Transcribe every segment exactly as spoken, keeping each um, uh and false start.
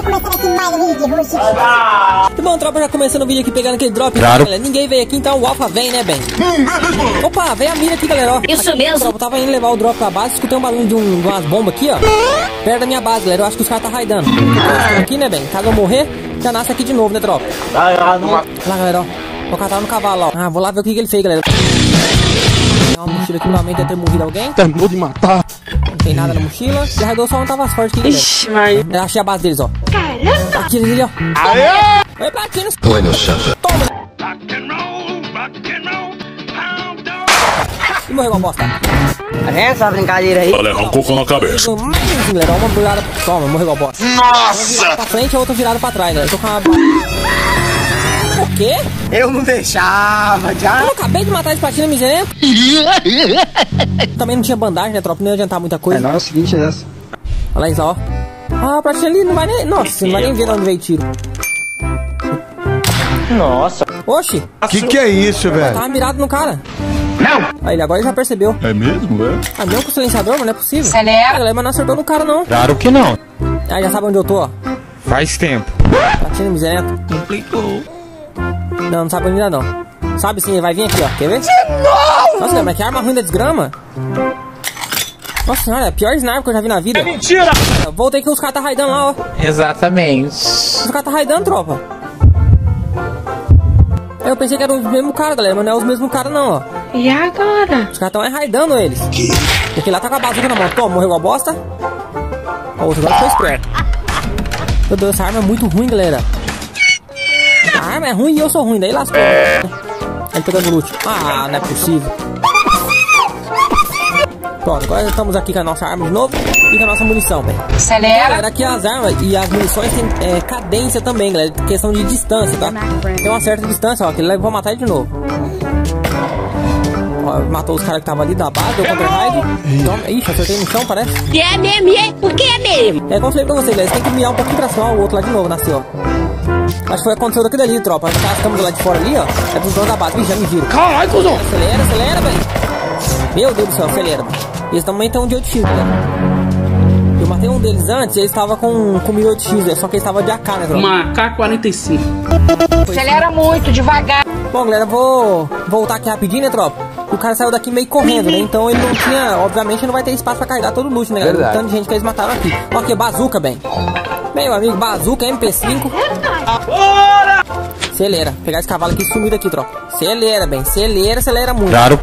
começando aqui mais um vídeo de Rush. Muito bom, tropa, já começando o vídeo aqui pegando aquele drop. Claro. Galera. Ninguém veio aqui, então o Alpha vem, né, Ben? Opa, veio a mira aqui, galera, ó. Isso aqui, mesmo. Tropa, eu tava indo levar o drop pra base, escutei um barulho de, um, de umas bombas aqui, ó. Perto da minha base, galera, eu acho que os caras tá raidando. Aqui, né, Ben? Caso eu morrer, já nasce aqui de novo, né, tropa? Lá, galera, ó. O cara tava no cavalo, ó. Ah, vou lá ver o que, que ele fez, galera. Tem uma mochila que provavelmente deve ter morrido alguém. Terminou de matar. Não tem nada na mochila. E arredou só não tava forte aqui, galera. Ixi, mas... Eu achei a base deles, ó. Caramba! Aqui, ali, ó. Aê! Oi, Platino. Oi, meu chapa. Toma. E morreu uma bosta. Essa brincadeira aí. Olha, arrancou com a cabeça. Mais, galera. Uma virada. Toma, morreu uma bosta. Nossa! Uma pra frente e a outra virada pra trás, galera. Tô com uma... O quê? Eu não deixava, já. Eu acabei de matar esse Platino miserento. Também não tinha bandagem, né, tropa? Não ia adiantar muita coisa. É, não é o seguinte, é essa. Olha lá isso, ó. Ah, o Platino ali não vai nem... Nossa, não vai nem ver de onde veio tiro. Nossa. Oxi. Que que é isso, velho? Tava mirado no cara. Não. Aí ele agora ele já percebeu. É mesmo, é? Ah, mesmo com o silenciador, mas não é possível. Acelera. Ah, galera, mas não acertou no cara, não. Claro que não. Ah, já sabe onde eu tô, ó. Faz tempo. Platino miserento. Complicou. Não, não sabe onde ainda não. Sabe sim, ele vai vir aqui, ó. Quer ver? Nossa, galera, mas que arma ruim da desgrama. Nossa senhora, é a pior sniper que eu já vi na vida. É mentira! Voltei que os caras tá raidando lá, ó. Exatamente. Os caras tá raidando, tropa. Eu pensei que era o mesmo cara, galera, mas não é os mesmos caras, não, ó. E agora? Os caras tão raidando eles. Porque lá tá com a bazuca na mão. Toma, morreu a bosta. O outro agora ficou esperto. Meu Deus, essa arma é muito ruim, galera. A arma é ruim e eu sou ruim, daí lascou. Ele pegando o loot. Ah, não é possível. Pronto, agora estamos aqui com a nossa arma de novo e com a nossa munição, velho. Acelera. Galera, aqui as armas e as munições tem é, cadência também, galera. Questão de distância, tá? Tem uma certa distância, ó, que ele leva pra matar ele de novo. Ó, matou os caras que estavam ali da base, deu counter-raid. Então, ixi, acertei no chão, parece. É mesmo, é? Por que é mesmo? É como eu falei pra vocês, galera, você tem que mirar um pouquinho pra cima, ó, o outro lá de novo, nasceu, ó. Acho que foi aconteceu daquilo ali, tropa. As caras estamos lá de fora ali, ó. É pros donos da base. Ih, já me viram. Caralho, cuzão. Acelera, acelera, velho. Meu Deus do céu, acelera, mano. Eles também estão de oito x, galera. Eu matei um deles antes e ele estava com, com mil e oitocentos x, só que ele estava de A K, né, tropa? Uma K quarenta e cinco. Acelera muito, devagar. Bom, galera, vou voltar aqui rapidinho, né, tropa? O cara saiu daqui meio correndo, né? Então ele não tinha, obviamente, não vai ter espaço pra carregar todo o loot, né, galera? Verdade. O tanto de gente que eles mataram aqui. Ó, aqui, bazuca, bem. Meu amigo, bazuca, M P cinco. Acelera. Pegar esse cavalo aqui e sumir daqui, tropa. Acelera, bem. Acelera, acelera muito. Claro.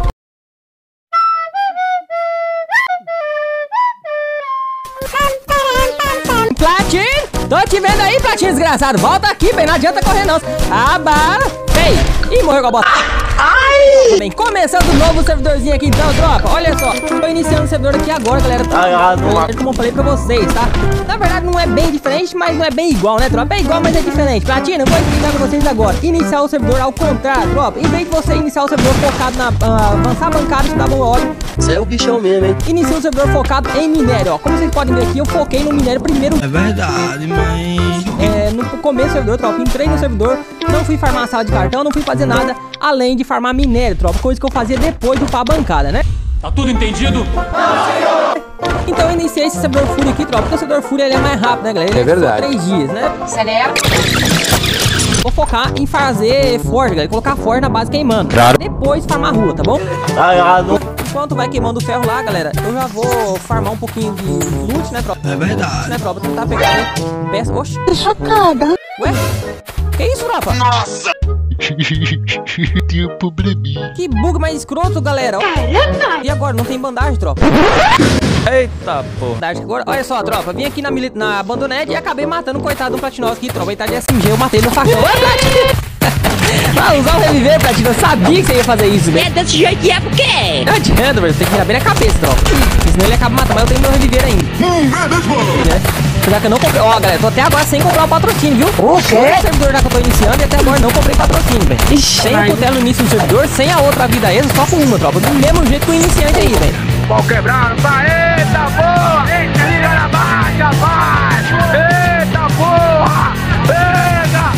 Platino! Tô te vendo aí, Platino desgraçado. Volta aqui, bem. Não adianta correr, não. Ah, bala. Ei! Ih, morreu com a bota. Ai! Bem, começando um novo servidorzinho aqui então, tropa. Olha só, tô iniciando o servidor aqui agora, galera. Como eu falei pra vocês, tá? Na verdade não é bem diferente, mas não é bem igual, né, tropa? É igual, mas é diferente. Platino, eu vou explicar pra vocês agora. Iniciar o servidor ao contrário, tropa. Em vez de você iniciar o servidor focado na uh, avançar bancada e dar bom óleo, Você é o bichão mesmo, hein? inicia o servidor focado em minério, ó. Como vocês podem ver aqui, eu foquei no minério primeiro. É verdade, mas... É, no começo do servidor, tropa, entrei no servidor, não fui farmar a sala de cartão, não fui fazer nada além de farmar minério, tropa, coisa que eu fazia depois de upar a bancada, né? Tá tudo entendido? Então eu iniciei esse servidor Fúria aqui, tropa, porque o servidor Fúria ele é mais rápido, né, galera? Ele É verdade. só três dias, né? Acelera. Vou focar em fazer forte, galera, colocar forte na base queimando. Claro. Depois farmar a rua, tá bom? Enquanto vai queimando o ferro lá, galera, eu já vou farmar um pouquinho de loot, né, tropa? É verdade. Né, tropa? Tentar pegar aí. Peça. Oxi. Tô chocada. Ué? Que isso, tropa? Nossa! Tem um probleminha. Que bug mais escroto, galera. Caramba. E agora? Não tem bandagem, tropa. Eita, pô. Bandagem agora. Olha só, tropa. Vim aqui na, mili- na abandonete e acabei matando o coitado do Platinov aqui, tropa. Ele tá de S M G, eu matei no facão. Ué, Platino! Ah, usar o reviver, Platino. Eu sabia que você ia fazer isso, velho. É desse jeito que é porque é. Não adianta, velho. Tem que mirar bem na cabeça, tropa. Senão ele acaba matando, mas eu tenho meu reviver ainda. Né? Apesar que eu não comprei. Ó, galera, tô até agora sem comprar o patrocínio, viu? O quê? O servidor já que eu tô iniciando e até agora não comprei patrocínio, velho. Sem o cutelo no início do servidor, sem a outra vida extra, só com uma, tropa. Do mesmo jeito que o iniciante aí, velho. Pau quebrando, vai, eita porra! Eita, liga na marcha, vai! Eita porra! Pega!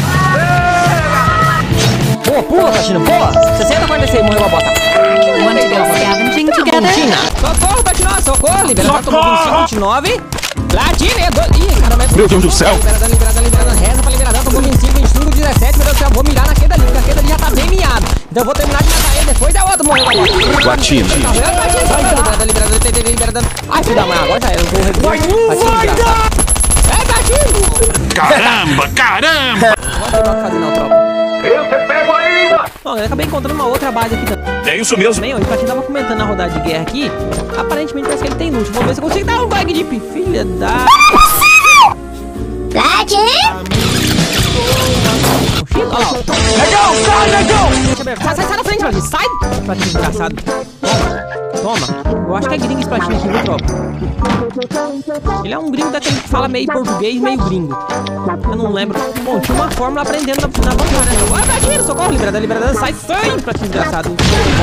Pega! Pô, pula, Platina, pula! sessenta, quarenta e seis, morreu a bota. Platina! Socorro, Platina, socorro! Libera pra todo mundo, vinte e nove. Platina, é dois. Ih, cara, não é Meu Deus do céu. Liberadão, liberadão, liberadão. Reza pra liberadão. Tô com vinte e cinco, vinte e cinco, dezessete. Meu Deus do céu, vou mirar naquele ali, porque aquele ali já tá bem miado. Então eu vou terminar de matar ele, depois é o outro morreu agora. Platina. Liberadão, liberadão, liberadão, liberadão. Ai, filho da mãe, agora já era. Eu vou reviver. É, gatinho! Caramba, caramba. Não tem o que fazer não, tropa. Eu te pego ainda! Bom, eu acabei encontrando uma outra base aqui também. É isso mesmo. Também, ó, o Platinho tava comentando na rodada de guerra aqui. Aparentemente parece que ele tem loot. Vou ver se eu consigo dar um bag de pi. Filha da... Platinho! Olha lá, ó. Negão, sai, negão! Sai, sai, sai da frente, Platinho. Sai! Platinho desgraçado. Toma, toma. Eu acho que é gringo esse Platinho aqui, viu, tropa? Ele é um gringo daquele que fala meio português, meio gringo. Eu não lembro. Bom, tinha uma fórmula aprendendo na, na bancada, né? Olha, Platinho, socorro, liberada, liberada. Sai, sai, Platinho desgraçado.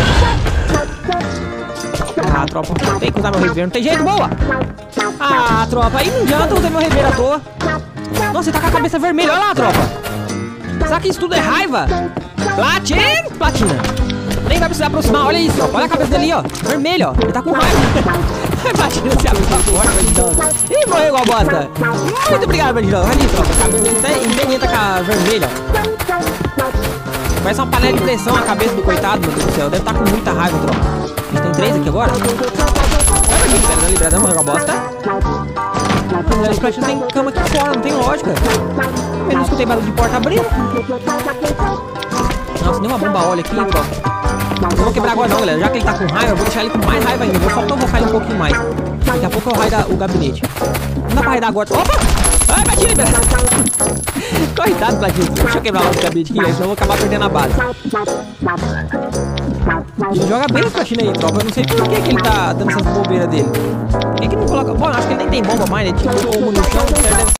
Ah, tropa, tem que usar meu rever, não tem jeito, boa! Ah, tropa, aí não adianta eu usar meu rever à toa. Nossa, ele tá com a cabeça vermelha, olha lá, tropa. Será que isso tudo é raiva? Platina! Platina! Nem vai precisar aproximar, olha isso, tropa. Olha a cabeça dele, ó. Vermelho, ó. Ele tá com raiva. Platina se abre forte, bandidão. Ih, morreu igual bosta. Muito obrigado, bandidão. Olha ali, tropa. A cabeça dele tá empenhenta com a vermelha, ó. Parece uma panela de pressão a cabeça do coitado, meu Deus do céu. Deve estar com muita raiva, tropa. A gente tem três aqui agora. Olha aqui, liberada, liberada, morreu igual bosta. Esse Platina tem cama aqui fora, não tem lógica. Eu não escutei barulho de porta abrindo. Nossa, nem uma bomba óleo aqui, tropa. Não vou quebrar agora não, galera. Já que ele tá com raiva, eu vou deixar ele com mais raiva ainda. Vou só provocar ele um pouquinho mais. Daqui a pouco eu raio o gabinete. Não dá pra raidar agora. Opa! Ai, Platinho, libera! Coitado, Platinho. Deixa eu quebrar logo o gabinete aqui, senão eu vou acabar perdendo a base. Ele joga bem esse Platinho aí, tropa. Eu não sei por que, que ele tá dando essas bobeiras dele. Por que, que não coloca... Bom, eu acho que ele nem tem bomba mais, né? Tipo, o no chão, deve